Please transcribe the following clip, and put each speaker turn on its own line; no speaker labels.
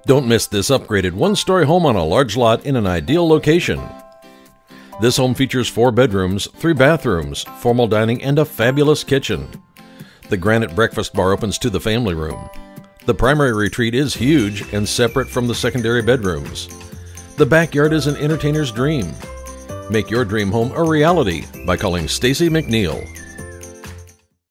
Don't miss this upgraded one-story home on a large lot in an ideal location. This home features 4 bedrooms, 3 bathrooms, formal dining, and a fabulous kitchen. The granite breakfast bar opens to the family room. The primary retreat is huge and separate from the secondary bedrooms. The backyard is an entertainer's dream. Make your dream home a reality by calling Stacy McNeil.